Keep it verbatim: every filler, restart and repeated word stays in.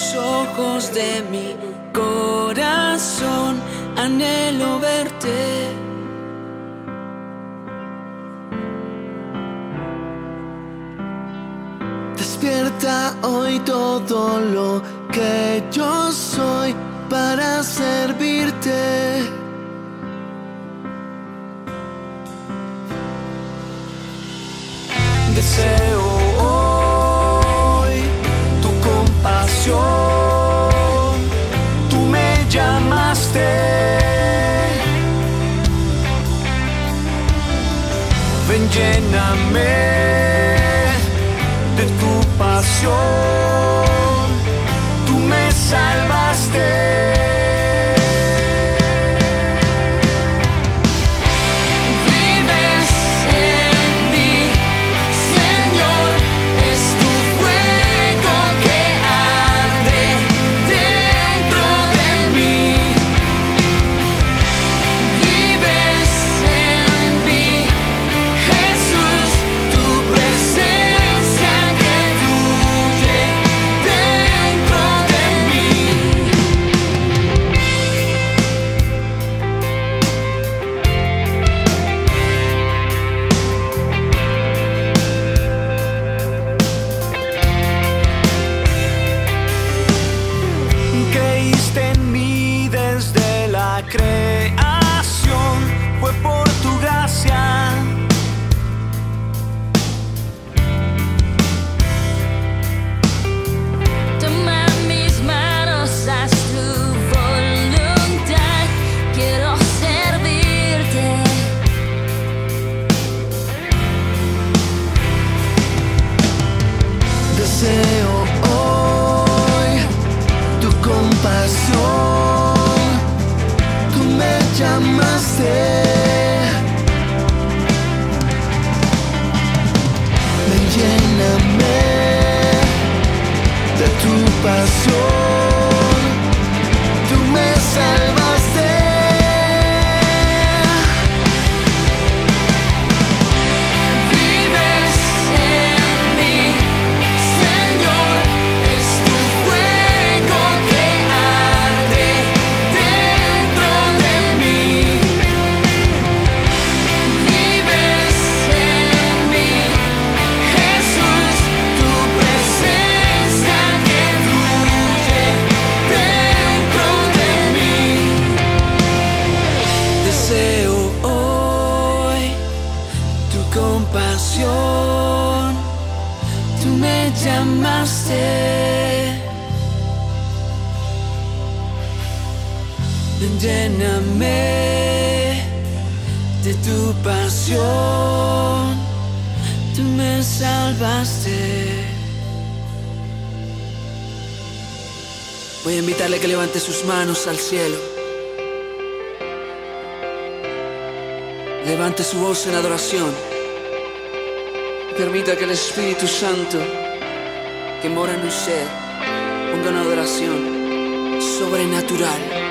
los ojos de mi corazón, anhelo verte. Despierta hoy todo lo que yo soy para servirte. Deseo hoy tu compasión, tú me llamaste. Ven, lléname de tu pasión, tú me salvaste. Creíste en mí desde la creación, fue por tu gracia. Toma mis manos, haz tu voluntad, quiero servirte. Deseo compasión, tú me llamaste. Ven, lléname de tu pasión, tú me salvaste. Compasión, tú me llamaste. Ven, lléname de tu pasión, tú me salvaste. Voy a invitarle a que levante sus manos al cielo. Levante su voz en adoración. Permita que el Espíritu Santo que mora en usted ponga una adoración sobrenatural.